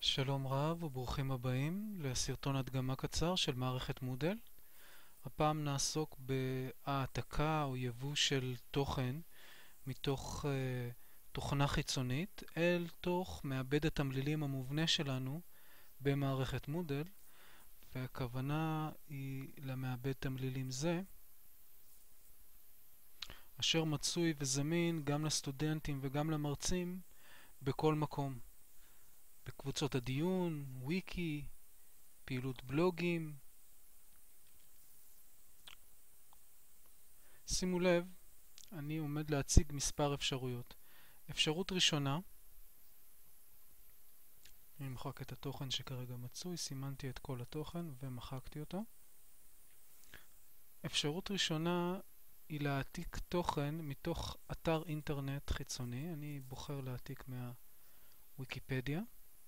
שלום רב וברוכים הבאים לסרטון הדגמה קצר של מערכת מודל. הפעם נעסוק בהעתקה או יבוא של תוכן מתוך תוכנה חיצונית אל תוך מעבד התמלילים המובנה שלנו במערכת מודל, והכוונה היא למעבד תמלילים זה, אשר מצוי וזמין גם לסטודנטים וגם למרצים בכל מקום. בקבוצות הדיון, וויקי, פעילות בלוגים. שימו לב, אני עומד להציג מספר אפשרויות. אפשרות ראשונה, אני אמחק את התוכן שכרגע מצוי, סימנתי את כל התוכן ומחקתי אותו. אפשרות ראשונה היא להעתיק תוכן מתוך אתר אינטרנט חיצוני. אני בוחר להעתיק מהוויקיפדיה.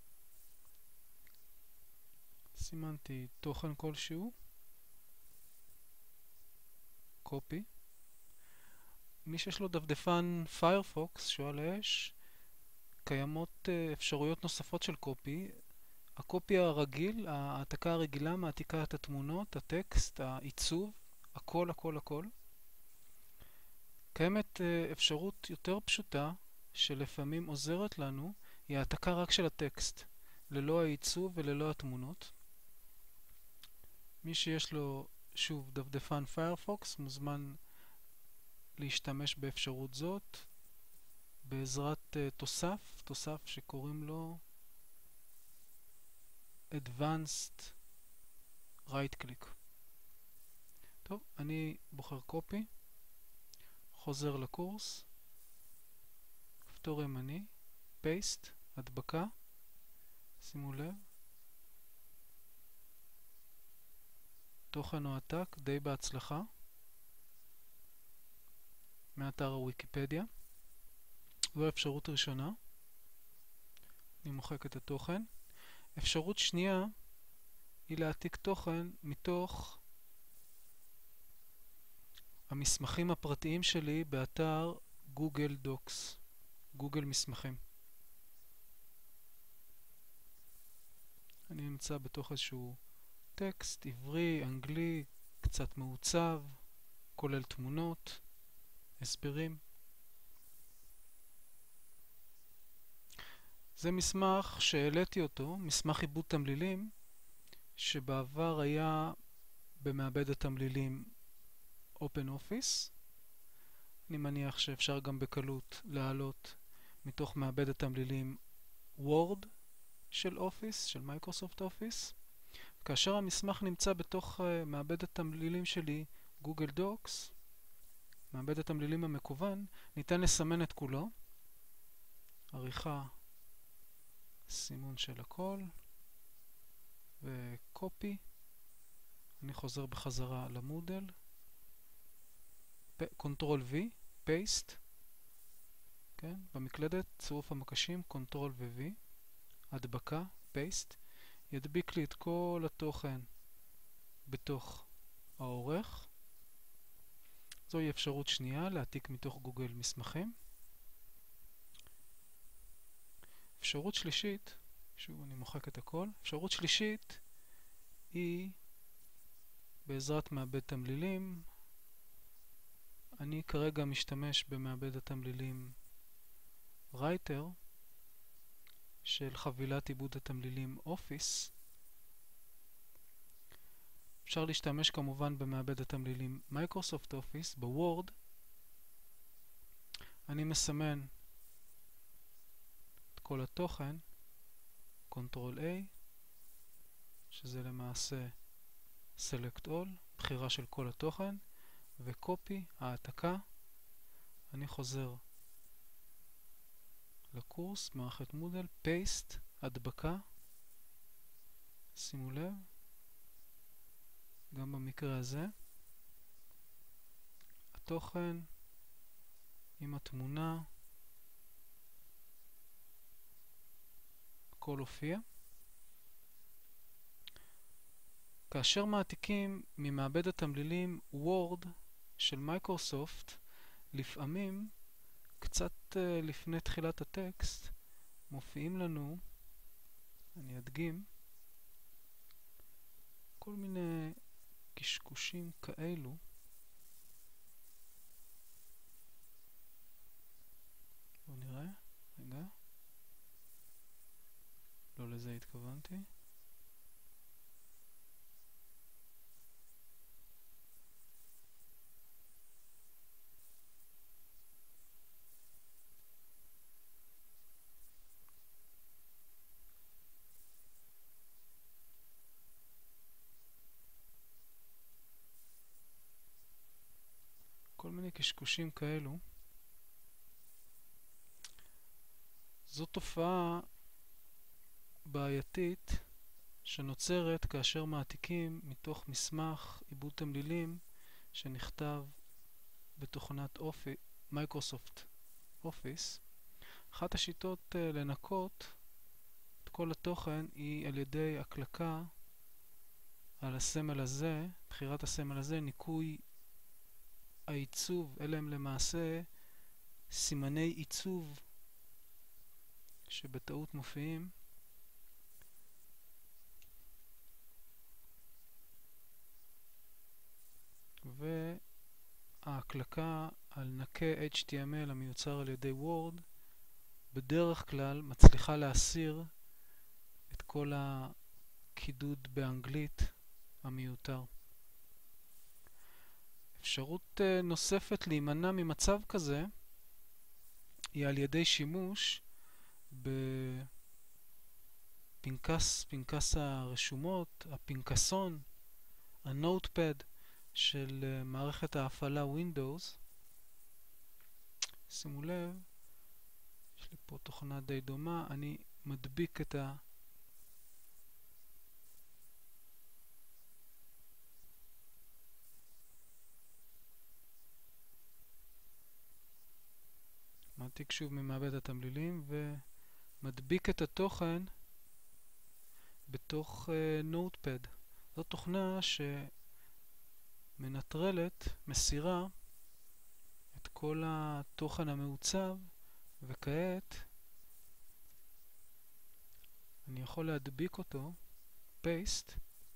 סימנתי תוכן כלשהו, קופי. מי שיש לו דפדפן פיירפוקס, שואל האש, קיימות אפשרויות נוספות של קופי. הקופי הרגיל, ההעתקה הרגילה, מעתיקה את התמונות, הטקסט, העיצוב, הכל. קיימת אפשרות יותר פשוטה שלפעמים עוזרת לנו, היא העתקה רק של הטקסט, ללא העיצוב וללא התמונות. מי שיש לו שוב דפדפן פיירפוקס מוזמן להשתמש באפשרות זאת בעזרת תוסף שקוראים לו Advanced Right Click. טוב, אני בוחר קופי, חוזר לקורס, כפתור ימני, פייסט, הדבקה, שימו לב, תוכן הועתק די בהצלחה מאתר הוויקיפדיה. זו האפשרות הראשונה, אני מוחק את התוכן. אפשרות שנייה היא להעתיק תוכן מתוך המסמכים הפרטיים שלי באתר גוגל דוקס, גוגל מסמכים. אני נמצא בתוך איזשהו טקסט עברי, אנגלי, קצת מעוצב, כולל תמונות, הסברים. זה מסמך שהעליתי אותו, מסמך עיבוד תמלילים, שבעבר היה במעבד התמלילים OpenOffice. אני מניח שאפשר גם בקלות להעלות מתוך מעבד התמלילים Word של Office, של מייקרוסופט אופיס. כאשר המסמך נמצא בתוך מעבד התמלילים שלי, גוגל דוקס, מעבד התמלילים המקוון, ניתן לסמן את כולו, עריכה, סימון של הכל, וקופי. אני חוזר בחזרה למודל, קונטרול V, פייסט, כן? במקלדת צירוף המקשים, קונטרול ו-V, הדבקה, פייסט, ידביק לי את כל התוכן בתוך העורך. זוהי אפשרות שנייה, להעתיק מתוך גוגל מסמכים. אפשרות שלישית, שוב אני מוחק את הכל, אפשרות שלישית היא בעזרת מעבד תמלילים. אני כרגע משתמש במעבד התמלילים רייטר של חבילת עיבוד התמלילים אופיס. אפשר להשתמש כמובן במעבד התמלילים מייקרוסופט אופיס, בוורד. אני מסמן את כל התוכן, קונטרול A, שזה למעשה Select All, בחירה של כל התוכן, וקופי, העתקה. אני חוזר לקורס, מערכת מודל, פייסט, הדבקה. שימו לב, גם במקרה הזה, התוכן עם התמונה, הכל הופיע. כאשר מעתיקים ממעבד התמלילים וורד של מייקרוסופט, לפעמים קצת לפני תחילת הטקסט מופיעים לנו אני אדגים כל מיני קשקושים כאלו. בואו נראה, רגע, לא לזה התכוונתי. כל מיני קשקושים כאלו. זו תופעה בעייתית שנוצרת כאשר מעתיקים מתוך מסמך עיבוד תמלילים שנכתב בתוכנת מייקרוסופט אופיס. אחת השיטות לנקות את כל התוכן היא על ידי הקלקה על הסמל הזה, בחירת הסמל הזה, ניקוי העיצוב. אלה הם למעשה סימני עיצוב שבטעות מופיעים, וההקלקה על נקה HTML המיוצר על ידי וורד בדרך כלל מצליחה להסיר את כל הקידוד באנגלית המיותר. אפשרות נוספת להימנע ממצב כזה היא על ידי שימוש בפנקס הרשומות, הפנקסון, הנוטפד של מערכת ההפעלה Windows. שימו לב, יש לי פה תוכנה די דומה, אני מדביק את מעתיק שוב ממעבד התמלילים ומדביק את התוכן בתוך נוטפד. זו תוכנה שמנטרלת, מסירה את כל התוכן המעוצב, וכעת אני יכול להדביק אותו, paste,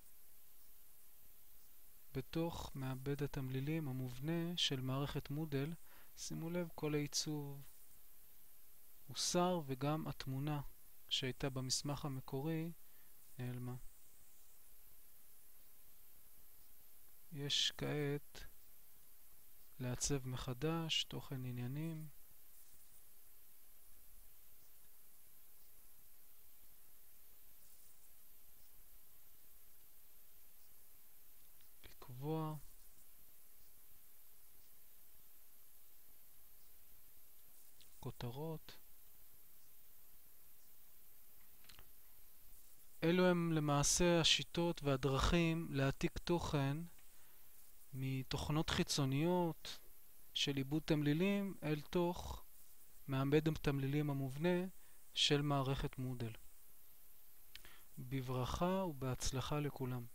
בתוך מעבד התמלילים המובנה של מערכת מודל. שימו לב, כל העיצוב הוסר וגם התמונה שהייתה במסמך המקורי נעלמה. יש כעת לעצב מחדש תוכן עניינים. לקבוע כותרות. אלו הם למעשה השיטות והדרכים להעתיק תוכן מתוכנות חיצוניות של עיבוד תמלילים אל תוך מעבד התמלילים המובנה של מערכת מודל. בברכה ובהצלחה לכולם.